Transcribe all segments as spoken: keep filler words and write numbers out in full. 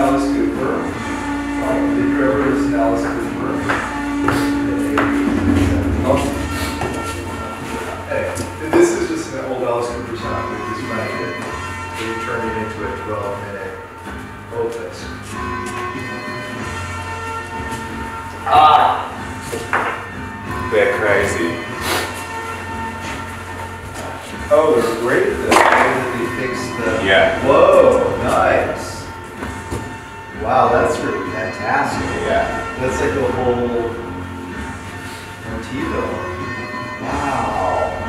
Alice Cooper. Like, did you ever listen to Alice Cooper? Oh. Hey, this is just an old Alice Cooper song. We just found it. We turned it into a twelve minute opus. Ah! They're crazy. Oh, they're great at this. The way that they fixed the. Yeah. Whoa, nice. Wow, that's really fantastic. Yeah. That's like a whole motivo. Wow.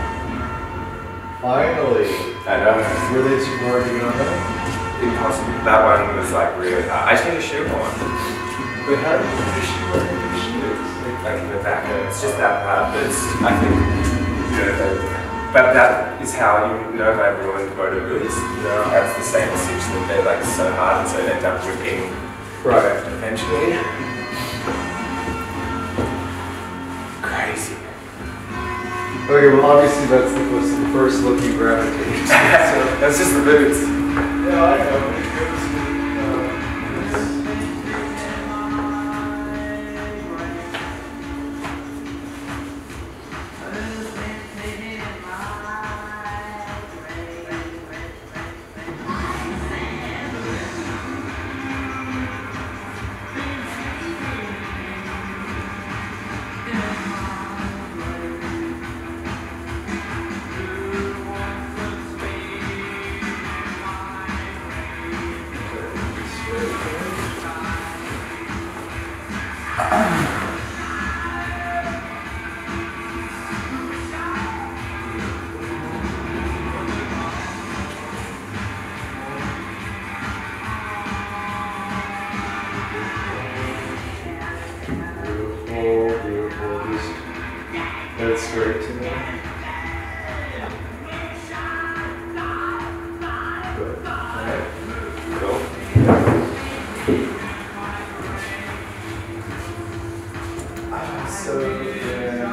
Finally. I know. Were they too worried on that? Impossible. That one was like really hard. I just need a shoe on. But how do you finish you wearing your shoes? Like in the back, it's just that part. But it's, I think, you know, they, but that is how you know they ruined motor boots. Yeah. That's the same message that they're like so hard and so they end up ripping. Right. Eventually. Crazy. Okay, well obviously that's the, was the first look you gravitated to. So. That's just the boots. Yeah, I know. It was, That's straight to me. Good. Alright. Cool. Ah, so yeah.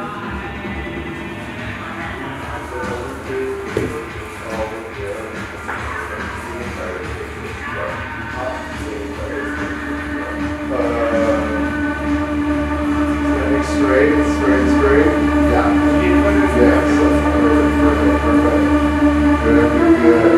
Uh, straight, straight, straight. Yeah. Yeah, so perfect, perfect, perfect. Very good.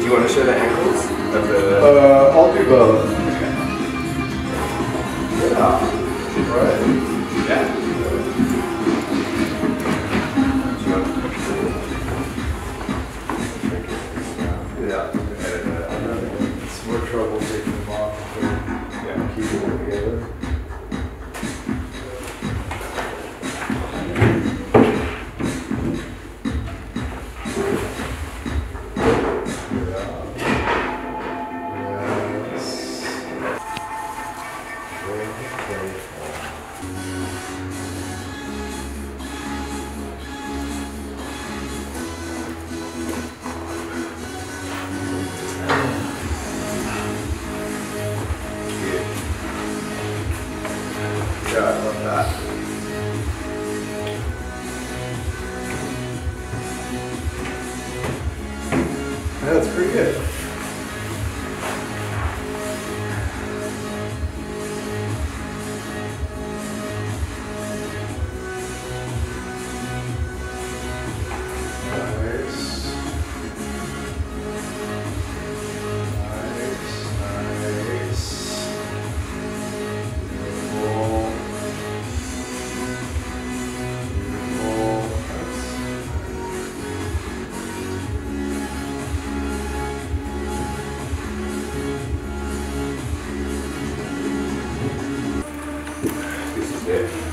you want to show the ankles of the? Uh, I'll do both. Yeah. Right. Yeah. Yeah. It's more trouble taking them off than Yeah. keeping them together. Yeah, I love that. Yeah, that's pretty good. Nice. Nice, nice. Beautiful. This is it.